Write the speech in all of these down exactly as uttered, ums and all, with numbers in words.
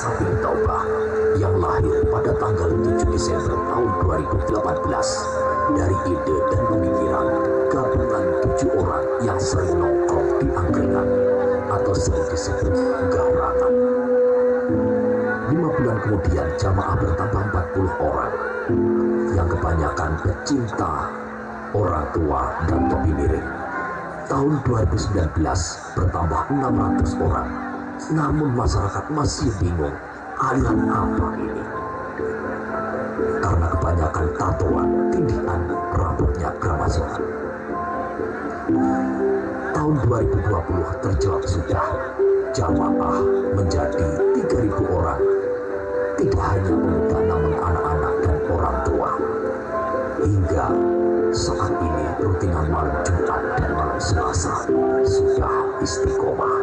Asa bin Taubah yang lahir pada tanggal tujuh Desember tahun dua ribu delapan belas dari ide dan pemikiran gabungan tujuh orang yang sering nongkrong di angkringan atau sering disebut gawratan. Lima bulan kemudian jamaah bertambah empat puluh orang yang kebanyakan pecinta orang tua dan topi miring. Tahun dua ribu sembilan belas bertambah enam ratus orang, namun masyarakat masih bingung aliran apa ini. Karena kebanyakan tatoan, tindihan, rambutnya gramasonan. Tahun dua ribu dua puluh terjawab sudah, jamaah menjadi tiga ribu orang. Tidak hanya pemuda namun anak-anak dan orang tua. Hingga saat ini rutinan malam Jumat dan malam Selasa sudah istiqomah.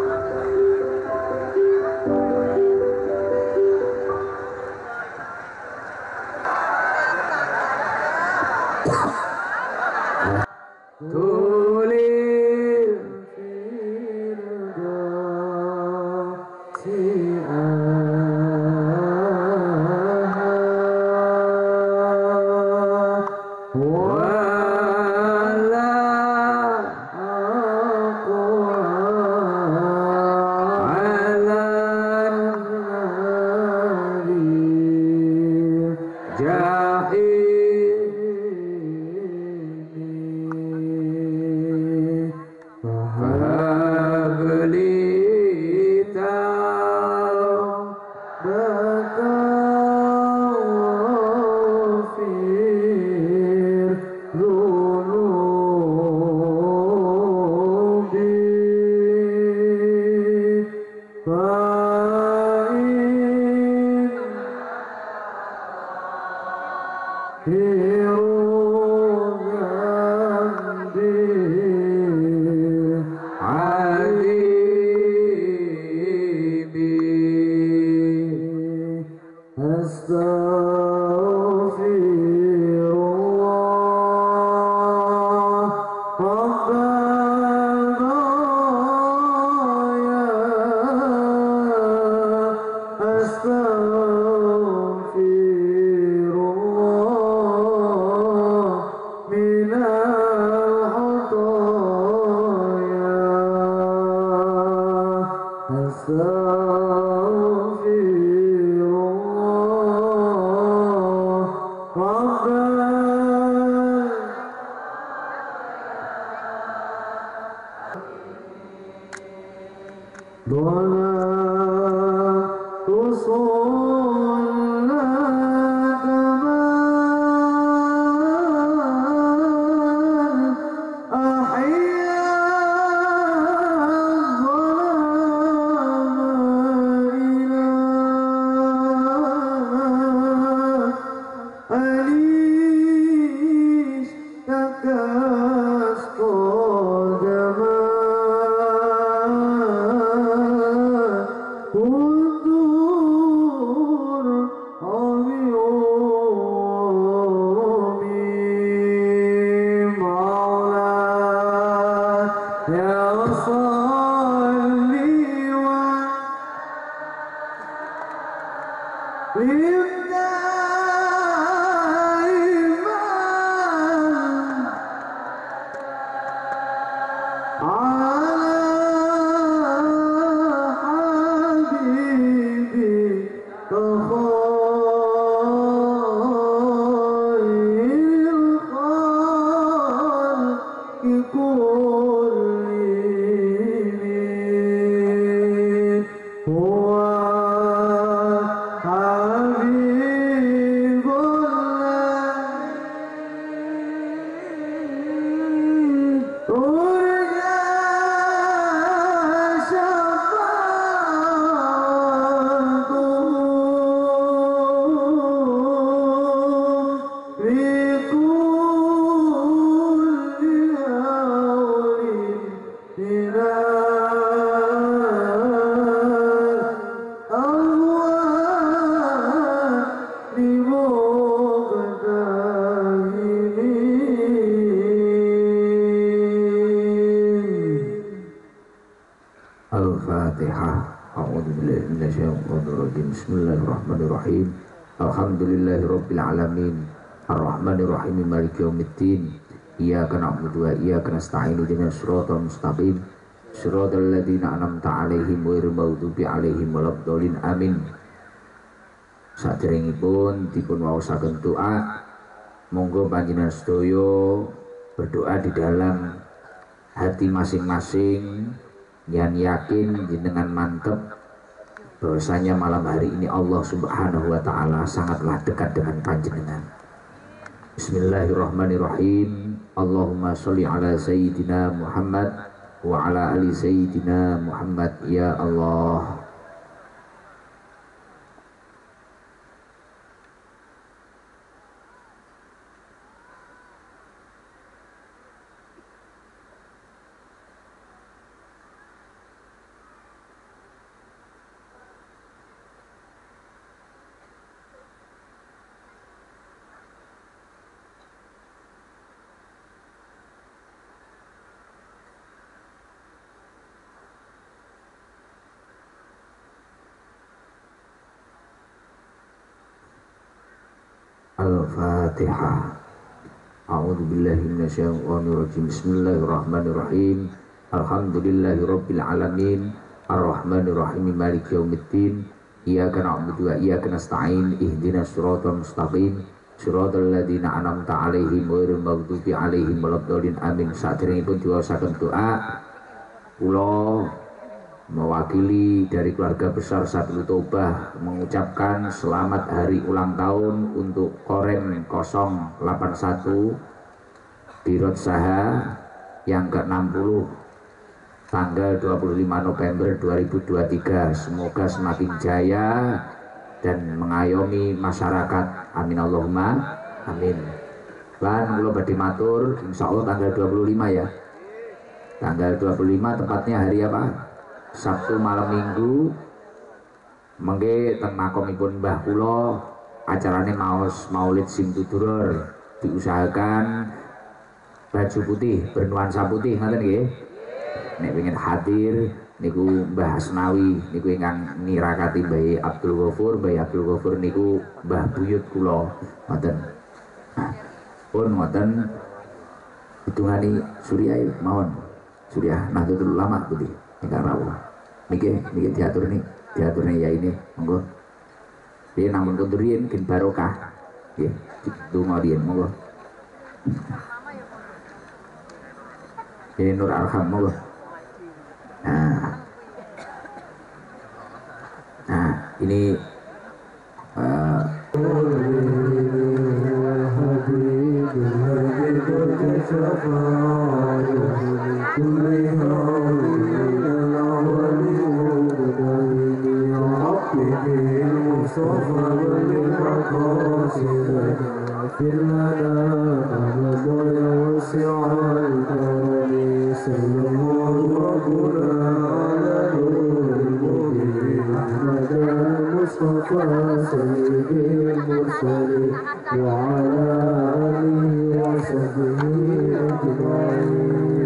Habib A'udzubillahi minasyaitonir rajim. Bismillahirrahmanirrahim. Alhamdulillahirabbil alamin. Arrahmanir rahim maliki yaumiddin. Iyyaka na'budu wa iyyaka nasta'in. Ihdinas siratal mustaqim. Shiratal ladzina an'amta 'alaihim ghairil maghdubi 'alaihim waladdallin. Amin. Saderengipun dipun waosaken doa, monggo panjenengan sedaya berdoa di dalam hati masing-masing yang yakin dengan mantep bahwasanya malam hari ini Allah Subhanahu wa taala sangatlah dekat dengan panjenengan. Bismillahirrahmanirrahim. Allahumma sholli ala sayyidina Muhammad wa ala ali sayyidina Muhammad ya Allah. Al-Fatihah. A'udzu billahi minasyaitonir rajim. Bismillahirrahmanirrahim. Alhamdulillahirabbil alamin. Arrahmanir rahim maliki yaumiddin. Iyyaka na'budu wa iyyaka nasta'in. Ihdinas siratal mustaqim. Shiratal ladzina an'amta 'alaihim ghairil maghdubi 'alaihim waladdallin. Amin. Saderengipun diwaosaken doa, kula mewakili dari keluarga besar Sabil Tobah mengucapkan selamat hari ulang tahun untuk Korem nol delapan satu Birot Saha yang ke enam puluh tanggal dua puluh lima November dua ribu dua puluh tiga. Semoga semakin jaya dan mengayomi masyarakat. Amin Allahumma amin. Lan kula badhe matur insyaallah tanggal dua puluh lima ya. Tanggal dua puluh lima tepatnya hari apa? Sabtu malam minggu mengke teng makomipun Mbah kula acarane maos Maulid Simtudurur, diusahakan baju putih bernuansa putih ngoten nggih. Nek pengen hadir niku Mbah Asnawi niku ingkang nirakati Mbah Abdul Ghafur, Mbah Abdul Ghafur niku Mbah buyut kula ngoten. Pun ngoten hitungani Surya mawon. Surya Nahdlatul Ulama putih. Enggak rawuh. Niki niki diatur nih, diaturnya ya ini, monggo. Dia namun kunturin kin barokah. Nggih, donga riyen monggo. Ini Nur Arham monggo. Nah. Nah, ini uh, وعلى آله وصحبه أجمعين.